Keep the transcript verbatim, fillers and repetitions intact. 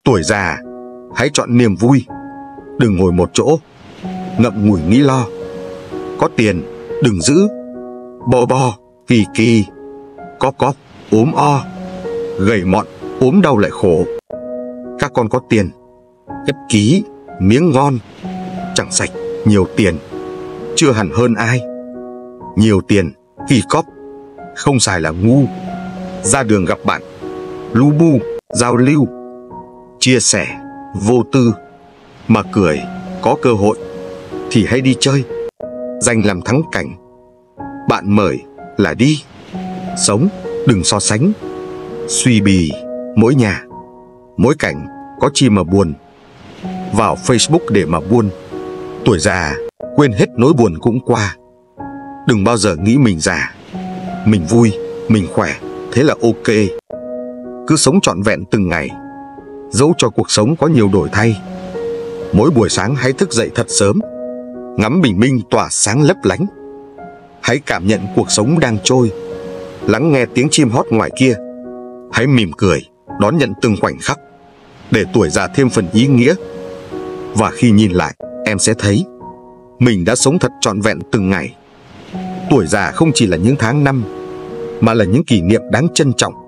Tuổi già, hãy chọn niềm vui, đừng ngồi một chỗ, ngậm ngùi nghĩ lo. Có tiền, đừng giữ, bo bo, kỳ kỳ, có cóp, ốm o, gầy mọn, ốm đau lại khổ. Các con có tiền, ép ký, miếng ngon, chẳng sạch, nhiều tiền, chưa hẳn hơn ai. Nhiều tiền, kỳ cóp, không xài là ngu. Ra đường gặp bạn, lu bu, giao lưu, chia sẻ, vô tư, mà cười, có cơ hội, thì hãy đi chơi, danh làm thắng cảnh. Bạn mời là đi, sống, đừng so sánh, suy bì, mỗi nhà, mỗi cảnh, có chi mà buồn. Vào Facebook để mà buôn. Tuổi già, quên hết nỗi buồn cũng qua. Đừng bao giờ nghĩ mình già. Mình vui, mình khỏe, thế là ok. Cứ sống trọn vẹn từng ngày, dẫu cho cuộc sống có nhiều đổi thay. Mỗi buổi sáng hãy thức dậy thật sớm, ngắm bình minh tỏa sáng lấp lánh. Hãy cảm nhận cuộc sống đang trôi, lắng nghe tiếng chim hót ngoài kia. Hãy mỉm cười, đón nhận từng khoảnh khắc, để tuổi già thêm phần ý nghĩa. Và khi nhìn lại, em sẽ thấy mình đã sống thật trọn vẹn từng ngày. Tuổi già không chỉ là những tháng năm, mà là những kỷ niệm đáng trân trọng.